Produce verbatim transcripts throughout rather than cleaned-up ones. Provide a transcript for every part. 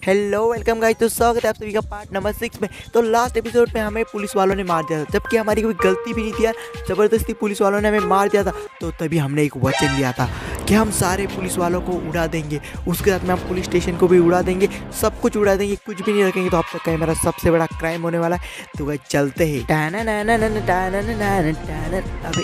Hello welcome guys, तो स्वागत है आप सभी का पार्ट नंबर सिक्स में। तो लास्ट एपिसोड में हमें पुलिस वालों ने मार दिया था, जबकि हमारी कोई गलती भी नहीं थी यार। ज़बरदस्ती पुलिस वालों ने हमें मार दिया था। तो तभी हमने एक वचन लिया था कि हम सारे पुलिस वालों को उड़ा देंगे, उसके साथ में हम पुलिस स्टेशन को भी उड़ा देंगे, सब कुछ उड़ा देंगे, कुछ भी नहीं रखेंगे। तो अब तक का मेरा सबसे बड़ा क्राइम होने वाला है। तो गाइस चलते हैं। अबे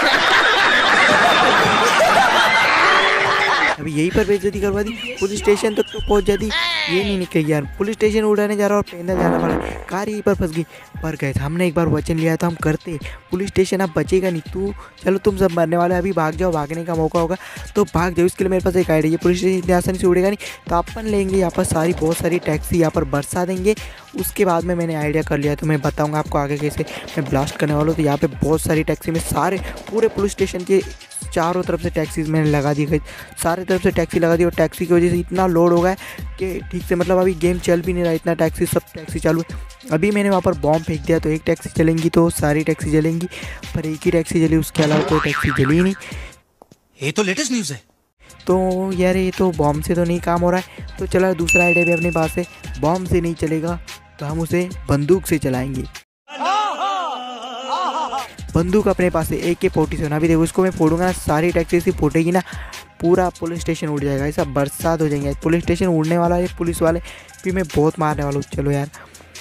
अभी यहीं पर बेइज्जती करवा दी, पुलिस स्टेशन तक तो पहुंच जाती, ये नहीं निकलेगी यार। पुलिस स्टेशन उड़ाने जा रहा और पेंदा जाना पड़ा, कार यहीं पर फंस गई। पर गए हमने एक बार वचन लिया था, हम करते। पुलिस स्टेशन अब बचेगा नहीं। तू चलो, तुम सब मरने वाले, अभी भाग जाओ, भागने का मौका होगा तो भाग जाओ। इसके लिए मेरे पास एक आइडिया है। पुलिस स्टेशन इतनी आसानी से उड़ेगा नहीं, तो अपन लेंगे यहाँ पर सारी बहुत सारी टैक्सी यहाँ पर बरसा देंगे। उसके बाद में मैंने आइडिया कर लिया, तो मैं बताऊँगा आपको आगे कैसे मैं ब्लास्ट करने वाला हूँ। तो यहाँ पर बहुत सारी टैक्सी में सारे पूरे पुलिस स्टेशन के चारों तरफ से टैक्सीज मैंने लगा दी गई, सारे तरफ से टैक्सी लगा दी। और टैक्सी की वजह से इतना लोड हो गया है कि ठीक से मतलब अभी गेम चल भी नहीं रहा, इतना टैक्सी सब टैक्सी चालू है। अभी मैंने वहाँ पर बॉम्ब फेंक दिया, तो एक टैक्सी चलेंगी तो सारी टैक्सी जलेंगी, पर एक ही टैक्सी जली, उसके अलावा कोई टैक्सी जली ही नहीं। ये तो लेटेस्ट न्यूज़ है। तो यार ये तो बॉम्ब से तो नहीं काम हो रहा है। तो चला दूसरा आइडिया भी अपने पास है। बॉम्ब से नहीं चलेगा तो हम उसे बंदूक से चलाएंगे। बंदूक अपने पास है, ए के फोर्टी सेवन। अभी देखो, उसको मैं फोड़ूंगा ना, सारी टैक्सी से फूटेगी ना, पूरा पुलिस स्टेशन उड़ जाएगा। ऐसा बरसात हो जाएंगे, पुलिस स्टेशन उड़ने वाला है। पुलिस वाले भी मैं बहुत मारने वाला हूँ। चलो यार,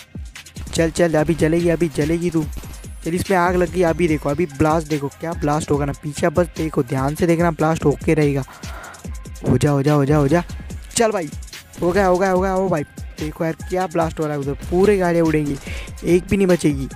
चल चल, अभी जलेगी, अभी जलेगी तू। चल, इसमें आग लग गई। अभी देखो, अभी ब्लास्ट देखो, क्या ब्लास्ट होगा ना पीछे, बस देखो, ध्यान से देखना, ब्लास्ट होके रहेगा। हो जा हो जा हो जा हो जा, चल भाई, हो गया हो गया हो गया। ओ भाई देखो यार, क्या ब्लास्ट हो रहा है उधर, पूरे गाड़ियाँ उड़ेंगी, एक भी नहीं बचेगी।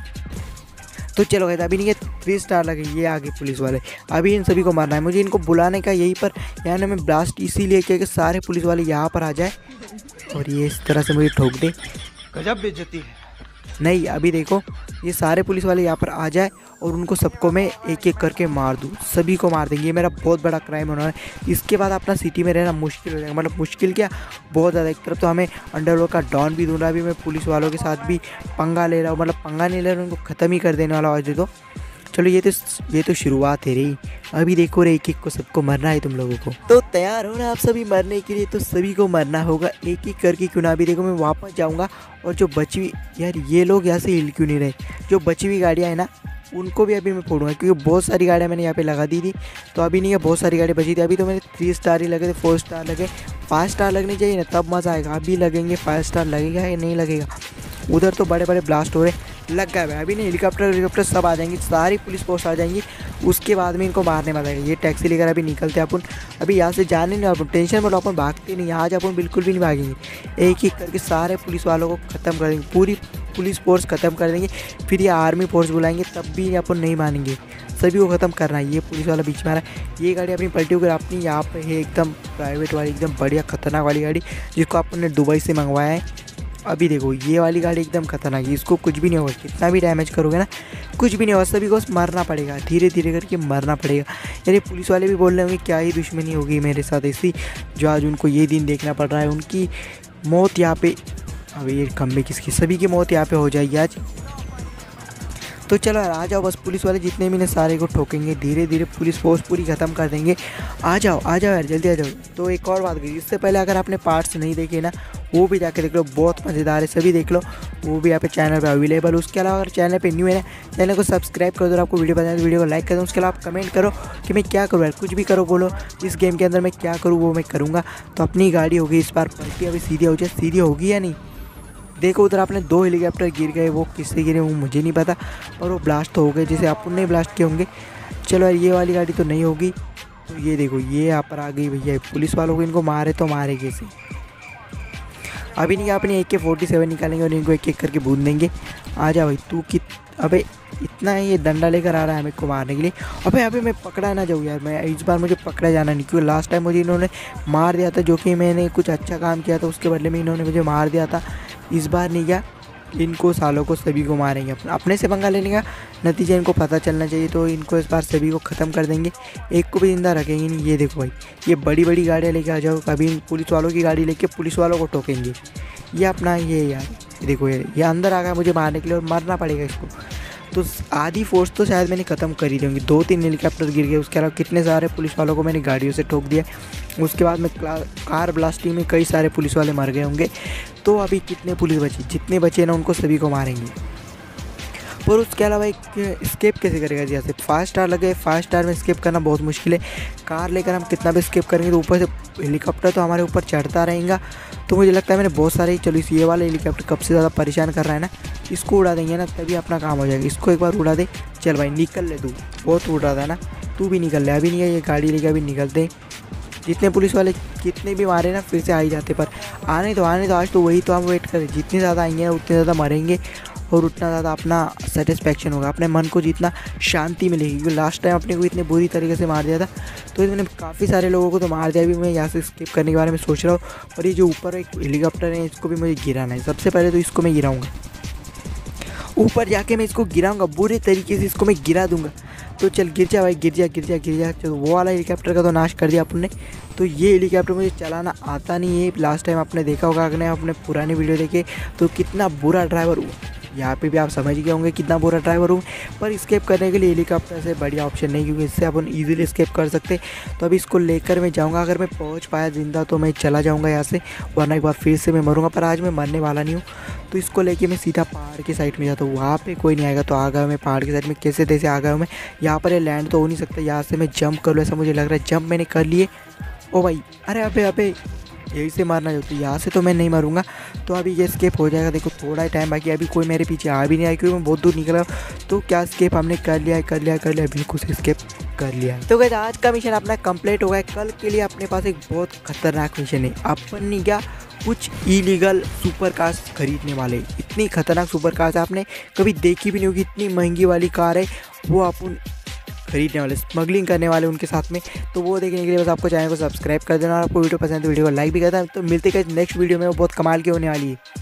तो चलो गए, अभी नहीं है, थ्री स्टार लगे, ये आगे पुलिस वाले। अभी इन सभी को मारना है मुझे, इनको बुलाने का यहीं पर। यहाँ ने मैं ब्लास्ट इसीलिए किया कि सारे पुलिस वाले यहाँ पर आ जाए और ये इस तरह से मुझे ठोक दे। गजब बेइज्जती है। नहीं, अभी देखो, ये सारे पुलिस वाले यहाँ पर आ जाए और उनको सबको मैं एक एक करके मार दूँ, सभी को मार देंगे। ये मेरा बहुत बड़ा क्राइम होना है। इसके बाद अपना सिटी में रहना मुश्किल हो जाएगा, मतलब मुश्किल क्या, बहुत ज़्यादा। एक तरफ तो हमें अंडरवर्ल्ड का डॉन भी ढूंढा, अभी मैं पुलिस वालों के साथ भी पंगा ले रहा हूँ, मतलब पंगा नहीं ले रहा हूँ, उनको ख़त्म ही कर देने वाला आज तो। चलो, ये तो ये तो शुरुआत है रही। अभी देखो रे, एक एक को सबको मरना है तुम लोगों को। तो तैयार हो ना आप सभी मरने के लिए? तो सभी को मरना होगा एक एक करके, क्यों ना। अभी देखो, मैं वापस जाऊंगा और जो बची हुई, यार ये लोग यहाँ से हिल क्यों नहीं रहे, जो बची हुई गाड़ियाँ हैं ना, उनको भी अभी मैं फोड़ूंगा, क्योंकि बहुत सारी गाड़ियाँ मैंने यहाँ पे लगा दी थी। तो अभी नहीं है, बहुत सारी गाड़ी बची थी। अभी तो मैंने थ्री स्टार ही लगे थे, फोर स्टार लगे, फाइव स्टार लगनी चाहिए ना, तब मज़ा आएगा। अभी लगेंगे, फाइव स्टार लगेगा या नहीं लगेगा। उधर तो बड़े बड़े ब्लास्ट हो रहे, लग गए। अभी नहीं, हेलीकॉप्टर हेलीकॉप्टर सब आ जाएंगे, सारी पुलिस फोर्स आ जाएंगी। उसके बाद में इनको मारने में आएगा। ये टैक्सी लेकर अभी निकलते हैं अपन। अभी यहाँ से जाने नहीं, अपन टेंशन में, अपन भागते नहीं, आज अपन बिल्कुल भी नहीं भागेंगे। एक एक करके सारे पुलिस वालों को ख़त्म कर देंगे, पूरी पुलिस फोर्स ख़त्म कर देंगे। फिर ये आर्मी फोर्स बुलाएंगे, तब भी अपन नहीं मानेंगे, सभी को ख़त्म करना है। ये पुलिस वाला बीच में आ रहा है। ये गाड़ी अपनी पलटी होकर अपनी यहाँ पे है, एकदम प्राइवेट वाली, एकदम बढ़िया खतरनाक वाली गाड़ी, जिसको अपन ने दुबई से मंगवाया है। अभी देखो, ये वाली गाड़ी एकदम खतरनाक है, इसको कुछ भी नहीं होगा, कितना भी डैमेज करोगे ना, कुछ भी नहीं होगा। सभी को मरना पड़ेगा, धीरे धीरे करके मरना पड़ेगा। यार, पुलिस वाले भी बोल रहे होंगे क्या ही दुश्मनी होगी मेरे साथ ऐसी, जो आज उनको ये दिन देखना पड़ रहा है। उनकी मौत यहाँ पे, अभी ये खम्भे किसकी, सभी की मौत यहाँ पे हो जाएगी आज। तो चलो यार, आ जाओ बस, पुलिस वाले जितने भी ने सारे को ठोकेंगे, धीरे धीरे पुलिस फोर्स पूरी ख़त्म कर देंगे। आ जाओ आ जाओ यार, जल्दी आ जाओ। तो एक और बात करी, इससे पहले अगर आपने पार्ट्स नहीं देखे ना, वो भी जाके देख लो, बहुत मज़ेदार है, सभी देख लो, वो भी यहाँ पे चैनल पे अवेलेबल। उसके अलावा अगर चैनल पे न्यू है ना, चैनल को सब्सक्राइब कर दो, आपको वीडियो पसंद है तो वीडियो को लाइक कर दो। उसके अलावा आप कमेंट करो कि मैं क्या करूँ यार, कुछ भी करो, बोलो इस गेम के अंदर मैं क्या करूँ, वो मैं करूँगा। तो अपनी गाड़ी होगी इस बार पलटी, अभी सीधी हो जाए, सीधी होगी या नहीं। देखो, उधर आपने दो हेलीकॉप्टर गिर गए, वो किससे गिरे वो मुझे नहीं पता, और वो ब्लास्ट तो हो गए जैसे अपन ने ब्लास्ट किए होंगे। चलो यार, ये वाली गाड़ी तो नहीं होगी। तो ये देखो, ये यहाँ पर आ गई भैया पुलिस वालों को, इनको मारे तो मारे कैसे। अभी नहीं, अपने एक के फोर्टी सेवन निकालेंगे और इनको एक एक करके बूंद देंगे। आ जा भाई, तू कि अबे इतना ये डंडा लेकर आ रहा है मेरे को मारने के लिए। अबे अबे मैं पकड़ा ना जाऊँ यार, मैं इस बार मुझे पकड़ा जाना नहीं, क्योंकि लास्ट टाइम मुझे इन्होंने मार दिया था, जो कि मैंने कुछ अच्छा काम किया था, उसके बदले में इन्होंने मुझे मार दिया था। इस बार नहीं गया, इनको सालों को सभी को मारेंगे। अपने से पंगा लेने का नतीजा इनको पता चलना चाहिए, तो इनको इस बार सभी को ख़त्म कर देंगे, एक को भी जिंदा रखेंगे नहीं। ये देखो भाई, ये बड़ी बड़ी गाड़ियाँ लेके आ जाओ, कभी पुलिस वालों की गाड़ी लेके पुलिस वालों को ठोकेंगे। ये अपना ये यार, देखो ये ये अंदर आ गया मुझे मारने के लिए, और मरना पड़ेगा इसको। तो आधी फोर्स तो शायद मैंने ख़त्म कर ही दी होंगी। दो तीन हेलीकॉप्टर गिर गए, उसके अलावा कितने सारे पुलिस वालों को मैंने गाड़ियों से ठोक दिया। उसके बाद में कार ब्लास्टिंग में कई सारे पुलिस वाले मर गए होंगे। तो अभी कितने पुलिस बचे, जितने बचे ना उनको सभी को मारेंगे। और उसके अलावा एक स्केप कैसे करेगा जी, ऐसे फाइव स्टार लगे, फाइव स्टार में स्केप करना बहुत मुश्किल है। कार लेकर हम कितना भी स्केप करेंगे तो ऊपर से हेलीकॉप्टर तो हमारे ऊपर चढ़ता रहेगा। तो मुझे लगता है मैंने बहुत सारे, चलो इस ये वाला हेलीकॉप्टर कब से ज़्यादा परेशान कर रहा है ना, इसको उड़ा देंगे ना तभी अपना काम हो जाएगा। इसको एक बार उड़ा दे, चल भाई निकल ले, तू बहुत उड़ रहा था ना, तू भी निकल ले। अभी नहीं है ये गाड़ी लेके, अभी निकलते। जितने पुलिस वाले कितने भी मारे ना फिर से आ ही जाते, पर आने तो आने तो आज तो वही तो हम वेट करें। जितने ज़्यादा आएंगे उतने ज़्यादा मरेंगे और उतना ज़्यादा अपना सेटिस्फेक्शन होगा, अपने मन को जितना शांति मिलेगी। क्योंकि लास्ट टाइम अपने को इतने बुरी तरीके से मार दिया था, तो मैंने काफ़ी सारे लोगों को तो मार दिया। अभी मैं यहाँ से स्किप करने के बारे में सोच रहा हूँ। और ये जो ऊपर एक हेलीकॉप्टर है इसको भी मुझे गिराना है। सबसे पहले तो इसको मैं गिराऊँगा, ऊपर जाके मैं इसको गिराऊँगा, बुरे तरीके से इसको मैं गिरा दूँगा। तो चल गिर जा भाई, गिर जा गिर जा गिर जा। चलो वो वाला हेलीकॉप्टर का तो नाश कर दिया अपन ने। तो ये हेलीकॉप्टर मुझे चलाना आता नहीं है। लास्ट टाइम आपने देखा होगा, अगर अपने पुरानी वीडियो देखे तो कितना बुरा ड्राइवर हुआ। यहाँ पे भी आप समझ गए होंगे कितना बुरा ड्राइवर हूँ। पर स्केप करने के लिए हेलीकॉप्टर से बढ़िया ऑप्शन नहीं, क्योंकि इससे अपन इजीली स्केप कर सकते। तो अभी इसको लेकर मैं जाऊँगा, अगर मैं पहुँच पाया ज़िंदा तो मैं चला जाऊँगा यहाँ से, वरना एक बार फिर से मैं मरूँगा। पर आज मैं मरने वाला नहीं हूँ। तो इसको लेके मैं सीधा पहाड़ की साइड में जाता हूँ, वहाँ पे कोई नहीं आएगा। तो आ गया मैं पहाड़ की साइड में, कैसे तैसे आ गया मैं। यहाँ पर ये लैंड तो हो नहीं सकता, यहाँ से मैं जंप कर लूँ ऐसा मुझे लग रहा है। जंप मैंने कर लिए। ओ भाई, अरे अबे अबे यही से मारना चाहती, यहाँ से तो मैं नहीं मारूंगा। तो अभी ये स्केप हो जाएगा। देखो थोड़ा ही टाइम बाकी, अभी कोई मेरे पीछे आ भी नहीं आया क्योंकि मैं बहुत दूर निकला। तो क्या स्केप हमने कर लिया है, कर लिया कर लिया बिल्कुल से स्केप कर लिया है। तो गाइस आज का मिशन अपना कंप्लीट हो गया। कल के लिए अपने पास एक बहुत खतरनाक मिशन है। अपन ने क्या कुछ इलीगल सुपर कार्स खरीदने वाले। इतनी खतरनाक सुपर कार्स आपने कभी देखी भी नहीं होगी। इतनी महंगी वाली कार है, वो अपन खरीदने वाले, स्मगलिंग करने वाले उनके साथ में। तो वो देखने के लिए बस आपको चैनल को सब्सक्राइब कर देना और आपको वीडियो पसंद है तो वीडियो को लाइक भी कर देना। तो मिलते हैं नेक्स्ट वीडियो में, वो बहुत कमाल की होने वाली है।